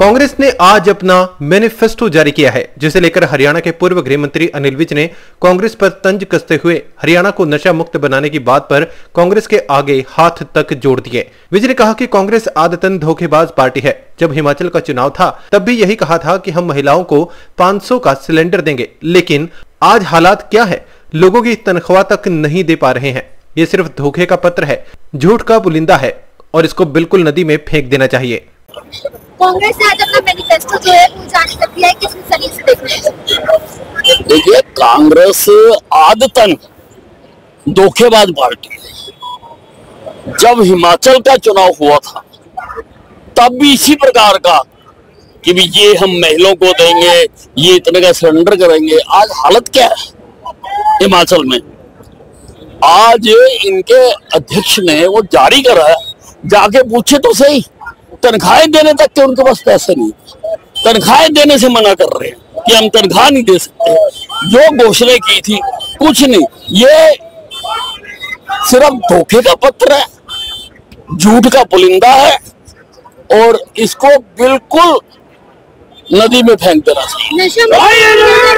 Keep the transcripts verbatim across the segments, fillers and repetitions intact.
कांग्रेस ने आज अपना मैनिफेस्टो जारी किया है, जिसे लेकर हरियाणा के पूर्व गृह मंत्री अनिल विज ने कांग्रेस पर तंज कसते हुए हरियाणा को नशा मुक्त बनाने की बात पर कांग्रेस के आगे हाथ तक जोड़ दिए। विज ने कहा कि कांग्रेस आदतन धोखेबाज पार्टी है। जब हिमाचल का चुनाव था तब भी यही कहा था कि हम महिलाओं को पाँच सौ का सिलेंडर देंगे, लेकिन आज हालात क्या है, लोगों की तनख्वाह तक नहीं दे पा रहे हैं। ये सिर्फ धोखे का पत्र है, झूठ का पुलिंदा है और इसको बिल्कुल नदी में फेंक देना चाहिए। कांग्रेस ने आज अपना मैनिफेस्टो जो है वो जारी कर दिया है, किस तरीके से देख रहे हैं? देखिए, कांग्रेस आदतन धोखेबाज पार्टी है। जब हिमाचल का चुनाव हुआ था तब भी इसी प्रकार का कि भी ये हम महिलाओं को देंगे, ये इतने का सिलेंडर करेंगे। आज हालत क्या है हिमाचल में? आज इनके अध्यक्ष ने वो जारी करा है, जाके पूछे तो सही। तनख्वाहें देने तक के उनके पास पैसे नहीं, तनख्वाहें देने से मना कर रहे हैं कि हम तनख्वाह नहीं दे सकते। जो घोषणा की थी कुछ नहीं, ये सिर्फ धोखे का पत्र है, झूठ का पुलिंदा है और इसको बिल्कुल नदी में फेंक देना चाहिए।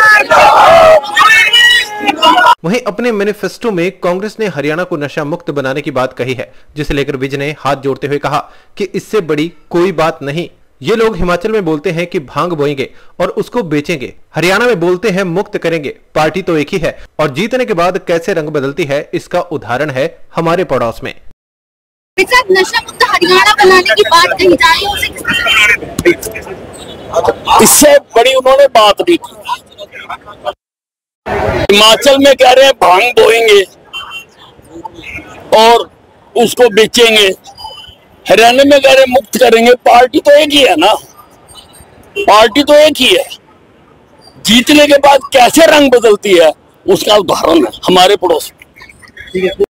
वहीं अपने मैनिफेस्टो में कांग्रेस ने हरियाणा को नशा मुक्त बनाने की बात कही है, जिसे लेकर विज ने हाथ जोड़ते हुए कहा कि इससे बड़ी कोई बात नहीं। ये लोग हिमाचल में बोलते हैं कि भांग बोएंगे और उसको बेचेंगे, हरियाणा में बोलते हैं मुक्त करेंगे। पार्टी तो एक ही है और जीतने के बाद कैसे रंग बदलती है, इसका उदाहरण है हमारे पड़ोस में। नशा मुक्त हरियाणा बनाने की बात कही जा रही है, उसे किस तरह से? इससे बड़ी उन्होंने बात नहीं की। हिमाचल में कह रहे हैं भांग बोएंगे और उसको बेचेंगे, हरियाणा में कह रहे हैं मुक्त करेंगे। पार्टी तो एक ही है ना, पार्टी तो एक ही है। जीतने के बाद कैसे रंग बदलती है उसका उदाहरण है हमारे पड़ोस में।